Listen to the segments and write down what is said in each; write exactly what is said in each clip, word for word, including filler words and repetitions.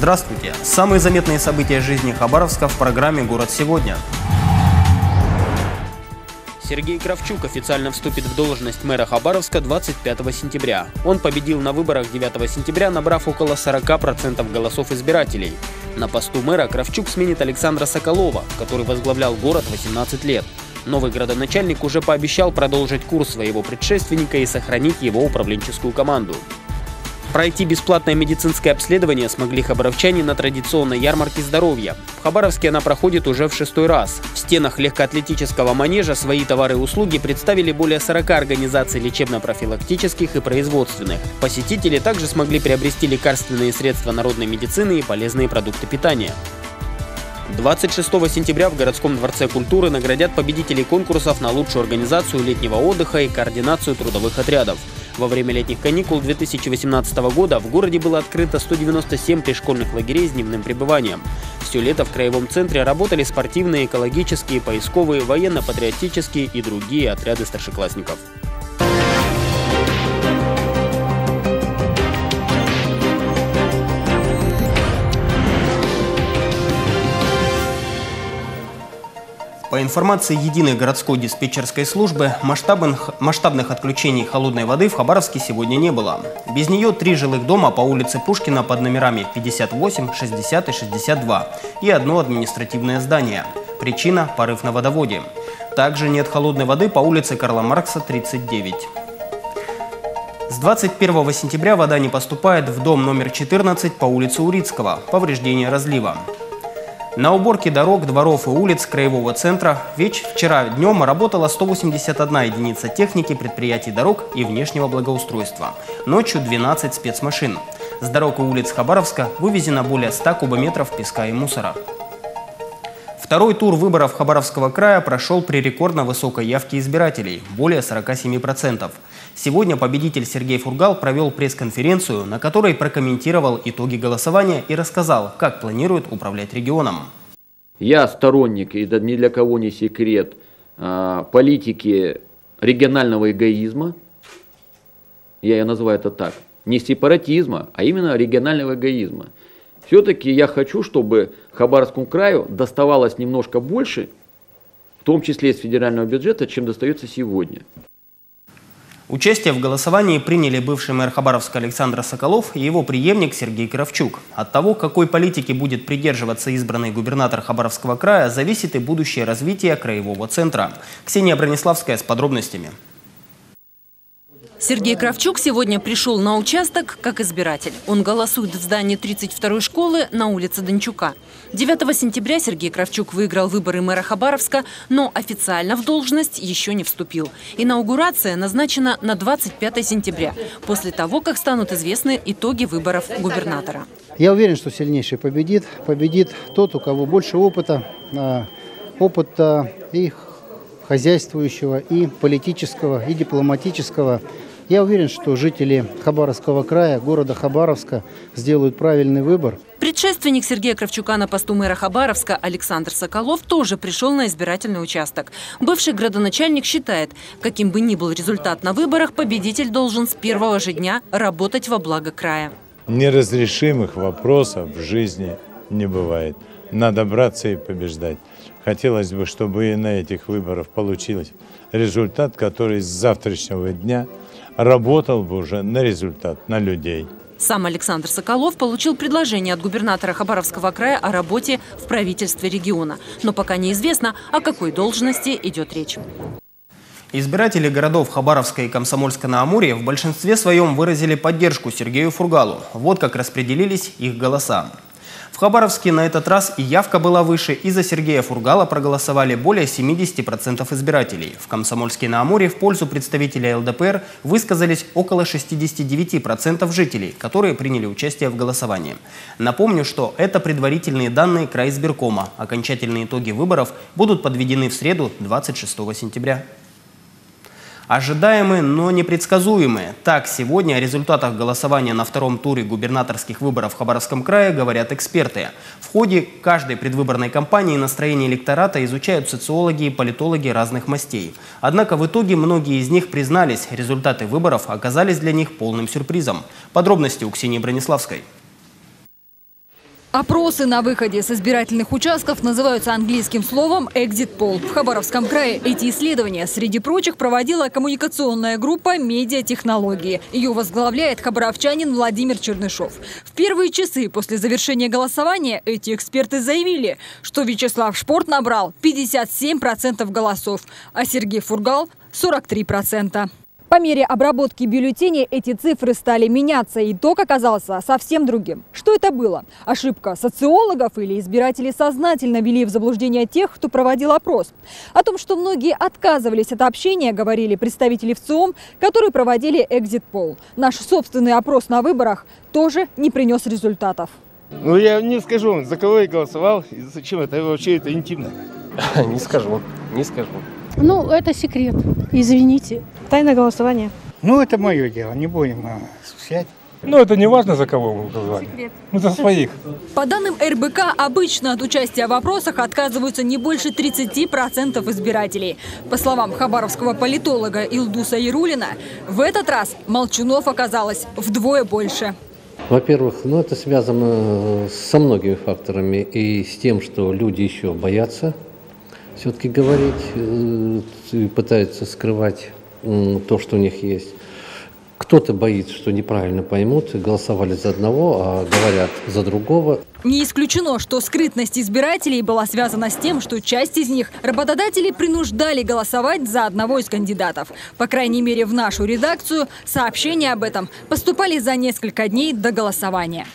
Здравствуйте! Самые заметные события жизни Хабаровска в программе «Город сегодня». Сергей Кравчук официально вступит в должность мэра Хабаровска двадцать пятого сентября. Он победил на выборах девятого сентября, набрав около сорока процентов голосов избирателей. На посту мэра Кравчук сменит Александра Соколова, который возглавлял город восемнадцать лет. Новый градоначальник уже пообещал продолжить курс своего предшественника и сохранить его управленческую команду. Пройти бесплатное медицинское обследование смогли хабаровчане на традиционной ярмарке здоровья. В Хабаровске она проходит уже в шестой раз. В стенах легкоатлетического манежа свои товары и услуги представили более сорока организаций лечебно-профилактических и производственных. Посетители также смогли приобрести лекарственные средства народной медицины и полезные продукты питания. двадцать шестого сентября в городском дворце культуры наградят победителей конкурсов на лучшую организацию летнего отдыха и координацию трудовых отрядов. Во время летних каникул две тысячи восемнадцатого года в городе было открыто сто девяносто семь пришкольных лагерей с дневным пребыванием. Все лето в краевом центре работали спортивные, экологические, поисковые, военно-патриотические и другие отряды старшеклассников. По информации единой городской диспетчерской службы, масштабных, масштабных отключений холодной воды в Хабаровске сегодня не было. Без нее три жилых дома по улице Пушкина под номерами пятьдесят восемь, шестьдесят и шестьдесят два и одно административное здание. Причина – порыв на водоводе. Также нет холодной воды по улице Карла Маркса, тридцать девять. С двадцать первого сентября вода не поступает в дом номер четырнадцать по улице Урицкого, повреждение разлива. На уборке дорог, дворов и улиц краевого центра веч вчера днем работала сто восемьдесят одна единица техники предприятий дорог и внешнего благоустройства. Ночью двенадцать спецмашин. С дорог и улиц Хабаровска вывезено более ста кубометров песка и мусора. Второй тур выборов Хабаровского края прошел при рекордно высокой явке избирателей – более сорока семи процентов. Сегодня победитель Сергей Фургал провел пресс-конференцию, на которой прокомментировал итоги голосования и рассказал, как планирует управлять регионом. Я сторонник, и ни для кого не секрет, политики регионального эгоизма. Я ее называю это так. Не сепаратизма, а именно регионального эгоизма. Все-таки я хочу, чтобы Хабаровскому краю доставалось немножко больше, в том числе из федерального бюджета, чем достается сегодня. Участие в голосовании приняли бывший мэр Хабаровска Александр Соколов и его преемник Сергей Кравчук. От того, какой политики будет придерживаться избранный губернатор Хабаровского края, зависит и будущее развитие краевого центра. Ксения Брониславская с подробностями. Сергей Кравчук сегодня пришел на участок как избиратель. Он голосует в здании тридцать второй школы на улице Дончука. девятого сентября Сергей Кравчук выиграл выборы мэра Хабаровска, но официально в должность еще не вступил. Инаугурация назначена на двадцать пятое сентября, после того, как станут известны итоги выборов губернатора. Я уверен, что сильнейший победит. Победит тот, у кого больше опыта, опыта и хозяйствующего, и политического, и дипломатического. Я уверен, что жители Хабаровского края, города Хабаровска, сделают правильный выбор. Предшественник Сергея Кравчука на посту мэра Хабаровска Александр Соколов тоже пришел на избирательный участок. Бывший градоначальник считает, каким бы ни был результат на выборах, победитель должен с первого же дня работать во благо края. Неразрешимых вопросов в жизни не бывает. Надо браться и побеждать. Хотелось бы, чтобы и на этих выборах получился результат, который с завтрашнего дня работал бы уже на результат, на людей. Сам Александр Соколов получил предложение от губернатора Хабаровского края о работе в правительстве региона. Но пока неизвестно, о какой должности идет речь. Избиратели городов Хабаровска и Комсомольска-на-Амуре в большинстве своем выразили поддержку Сергею Фургалу. Вот как распределились их голоса. В Хабаровске на этот раз и явка была выше, и за Сергея Фургала проголосовали более семидесяти процентов избирателей. В Комсомольске-на-Амуре в пользу представителя эл дэ пэ эр высказались около шестидесяти девяти процентов жителей, которые приняли участие в голосовании. Напомню, что это предварительные данные крайизбиркома. Окончательные итоги выборов будут подведены в среду, двадцать шестого сентября. Ожидаемые, но непредсказуемые. Так, сегодня о результатах голосования на втором туре губернаторских выборов в Хабаровском крае говорят эксперты. В ходе каждой предвыборной кампании настроение электората изучают социологи и политологи разных мастей. Однако в итоге многие из них признались, результаты выборов оказались для них полным сюрпризом. Подробности у Ксении Брониславской. Опросы на выходе с избирательных участков называются английским словом «экзит пол». В Хабаровском крае эти исследования, среди прочих, проводила коммуникационная группа «Медиатехнологии». Ее возглавляет хабаровчанин Владимир Чернышов. В первые часы после завершения голосования эти эксперты заявили, что Вячеслав Шпорт набрал пятьдесят семь процентов голосов, а Сергей Фургал – сорок три процента. По мере обработки бюллетеней эти цифры стали меняться, и итог оказался совсем другим. Что это было? Ошибка социологов или избиратели сознательно ввели в заблуждение тех, кто проводил опрос? О том, что многие отказывались от общения, говорили представители ВЦИОМ, которые проводили экзит-пол. Наш собственный опрос на выборах тоже не принес результатов. Ну, я не скажу, за кого я голосовал и зачем это вообще, это интимно. Не скажу, не скажу. Ну, это секрет, извините. Тайное голосование. Ну, это мое дело, не будем осуществлять. Ну, это не важно, за кого мы голосовали. Мы за своих. По данным эр бэ ка, обычно от участия в опросах отказываются не больше тридцати процентов избирателей. По словам хабаровского политолога Илдуса Ярулина, в этот раз молчунов оказалось вдвое больше. Во-первых, ну, это связано со многими факторами и с тем, что люди еще боятся все-таки говорить, пытаются скрывать то, что у них есть. Кто-то боится, что неправильно поймут, голосовали за одного, а говорят за другого. Не исключено, что скрытность избирателей была связана с тем, что часть из них работодатели принуждали голосовать за одного из кандидатов. По крайней мере, в нашу редакцию сообщения об этом поступали за несколько дней до голосования.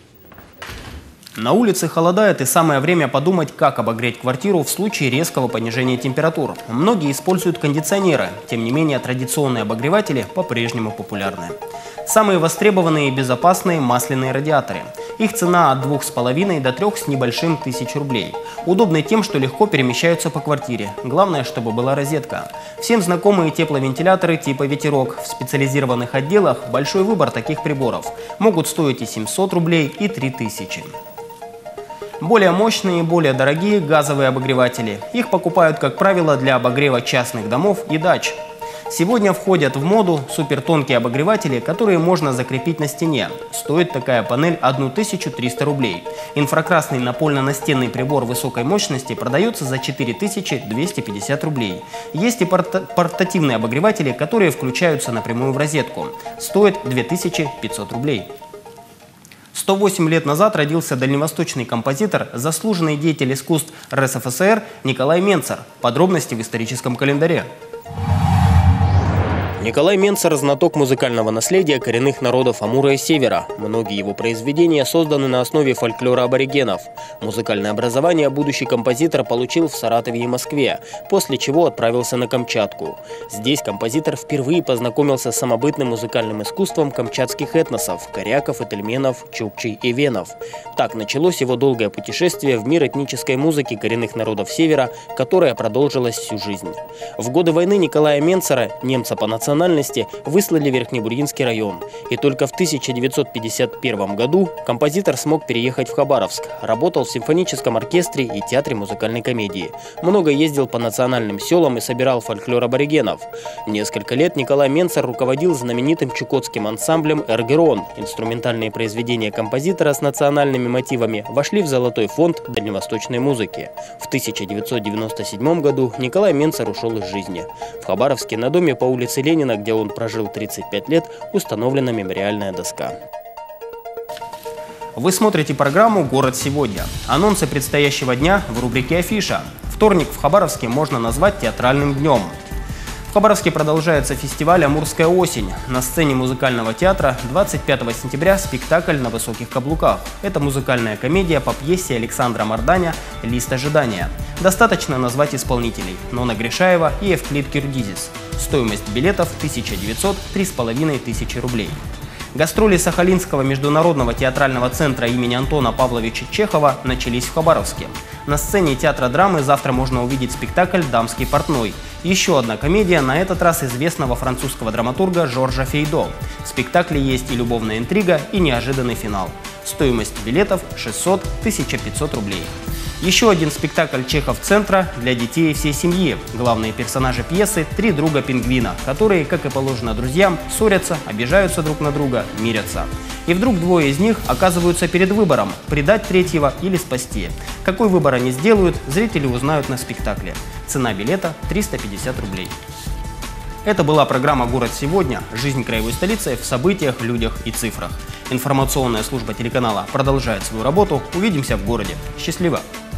На улице холодает, и самое время подумать, как обогреть квартиру в случае резкого понижения температур. Многие используют кондиционеры, тем не менее традиционные обогреватели по-прежнему популярны. Самые востребованные и безопасные – масляные радиаторы. Их цена от двух с половиной до трех с небольшим тысяч рублей. Удобны тем, что легко перемещаются по квартире. Главное, чтобы была розетка. Всем знакомые тепловентиляторы типа «Ветерок». В специализированных отделах большой выбор таких приборов. Могут стоить и семьсот рублей, и три тысячи. Более мощные и более дорогие газовые обогреватели. Их покупают, как правило, для обогрева частных домов и дач. Сегодня входят в моду супертонкие обогреватели, которые можно закрепить на стене. Стоит такая панель тысячу триста рублей. Инфракрасный напольно-настенный прибор высокой мощности продается за четыре тысячи двести пятьдесят рублей. Есть и порта- портативные обогреватели, которые включаются напрямую в розетку. Стоит две тысячи пятьсот рублей. сто восемь лет назад родился дальневосточный композитор, заслуженный деятель искусств эр эс эф эс эр Николай Менцер. Подробности в историческом календаре. Николай Менцер – знаток музыкального наследия коренных народов Амура и Севера. Многие его произведения созданы на основе фольклора аборигенов. Музыкальное образование будущий композитор получил в Саратове и Москве, после чего отправился на Камчатку. Здесь композитор впервые познакомился с самобытным музыкальным искусством камчатских этносов – коряков, этельменов, чукчей и венов. Так началось его долгое путешествие в мир этнической музыки коренных народов Севера, которое продолжилось всю жизнь. В годы войны Николая Менцера, немца по национальности, выслали в Верхнебургинский район. И только в тысяча девятьсот пятьдесят первом году композитор смог переехать в Хабаровск. Работал в симфоническом оркестре и театре музыкальной комедии. Много ездил по национальным селам и собирал фольклор аборигенов. Несколько лет Николай Менцер руководил знаменитым чукотским ансамблем «Эргерон». Инструментальные произведения композитора с национальными мотивами вошли в золотой фонд дальневосточной музыки. В тысяча девятьсот девяносто седьмом году Николай Менцер ушел из жизни. В Хабаровске на доме по улице Ленина, где он прожил тридцать пять лет, установлена мемориальная доска. Вы смотрите программу «Город сегодня». Анонсы предстоящего дня в рубрике «Афиша». Вторник в Хабаровске можно назвать театральным днем. В Хабаровске продолжается фестиваль «Амурская осень». На сцене музыкального театра двадцать пятого сентября спектакль «На высоких каблуках». Это музыкальная комедия по пьесе Александра Марданя «Лист ожидания». Достаточно назвать исполнителей – Нона Гришаева и Евклид Киргизис. Стоимость билетов тысяча девятьсот — три с половиной тысячи рублей. Гастроли Сахалинского международного театрального центра имени Антона Павловича Чехова начались в Хабаровске. На сцене театра драмы завтра можно увидеть спектакль «Дамский портной». Еще одна комедия, на этот раз известного французского драматурга Жоржа Фейдо. В спектакле есть и любовная интрига, и неожиданный финал. Стоимость билетов шестьсот — тысяча пятьсот рублей. Еще один спектакль Чехов-центра для детей и всей семьи. Главные персонажи пьесы – три друга-пингвина, которые, как и положено друзьям, ссорятся, обижаются друг на друга, мирятся. И вдруг двое из них оказываются перед выбором – предать третьего или спасти. Какой выбор они сделают, зрители узнают на спектакле. Цена билета – триста пятьдесят рублей. Это была программа «Город сегодня». Жизнь краевой столицы в событиях, людях и цифрах. Информационная служба телеканала продолжает свою работу. Увидимся в городе. Счастливо!